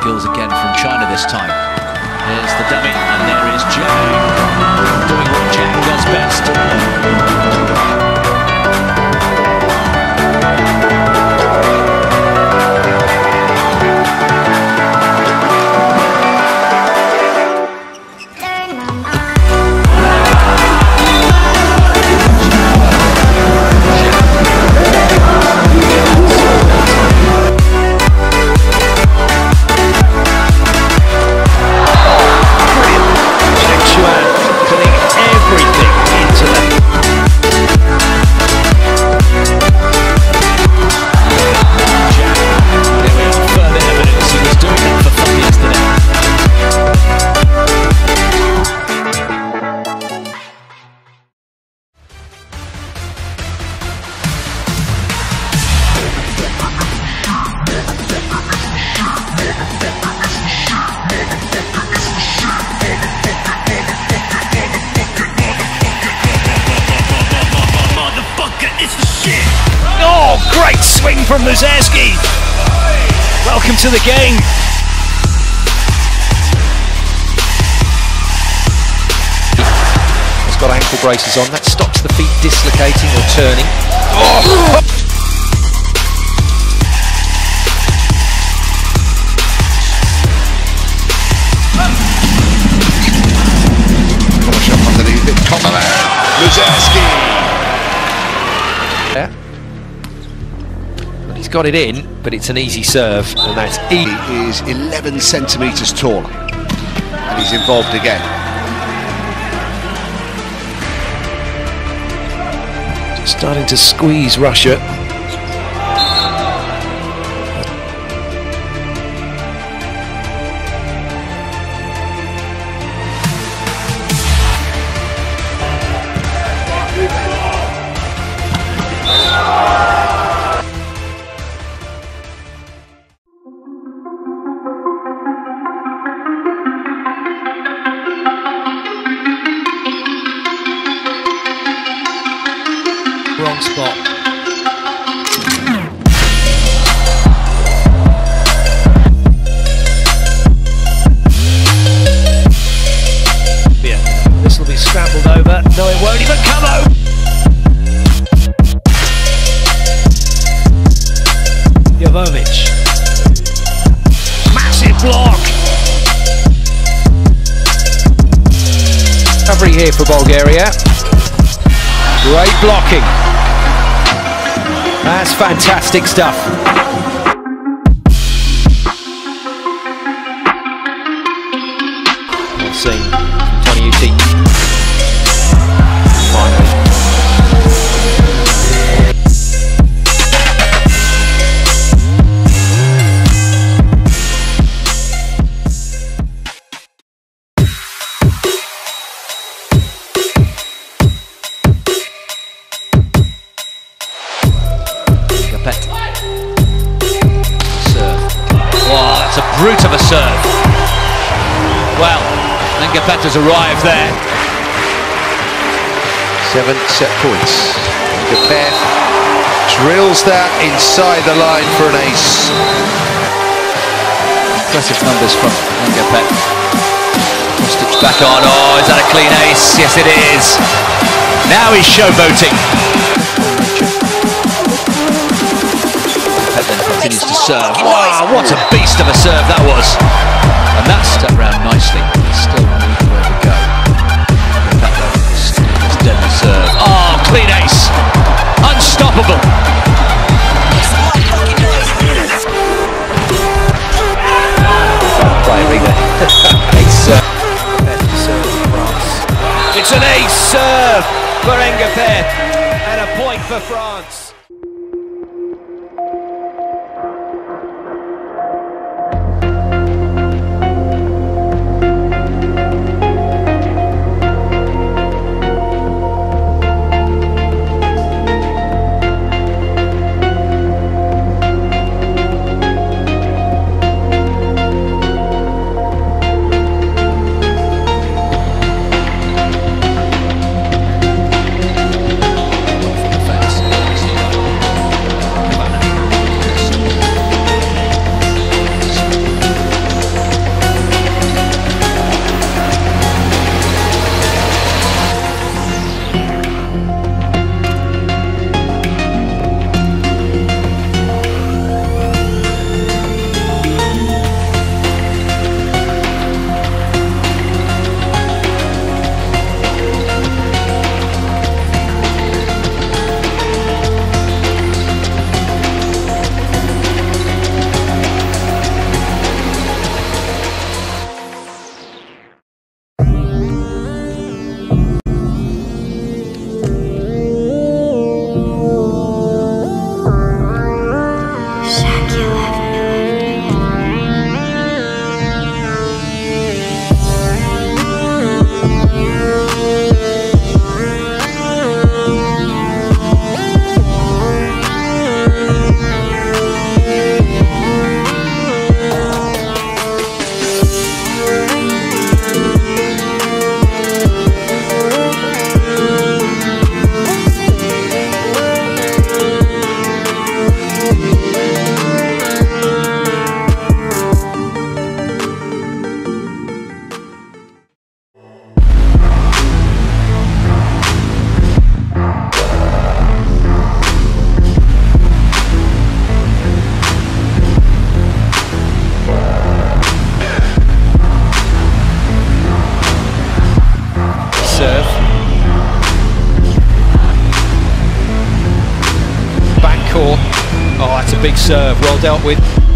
skills again from China this time. Here's the dummy, and there is Jang doing what Jang does best. Great swing from Muzerski. Welcome to the game. He's got ankle braces on. That stops the feet dislocating or turning. Oh. Shot underneath it. Muzerski. Yeah. He's got it in, but it's an easy serve, and that's easy. He is 11 centimetres taller, and he's involved again. Just starting to squeeze Russia. Wrong spot. Yeah, this will be scrambled over. No, it won't even come out. Jovovic. Massive block. Recovery here for Bulgaria. Great blocking. That's fantastic stuff. Well seen from Tony Uti. Finally. Serve. Wow, that's a brute of a serve. Well, Ngapet has arrived there. 7 set points. Ngapet drills that inside the line for an ace. Impressive numbers from Ngapet. Kostic back on. Oh, is that a clean ace? Yes, it is. Now he's showboating. Then continues to serve. Wow, what a beast of a serve that was. And that stuck round nicely. There's still nowhere to go. This deadly serve. Oh, clean ace. Unstoppable. Play Riga. Ace serve. It's an ace serve for Ngapet. And a point for France. big serve, well dealt with.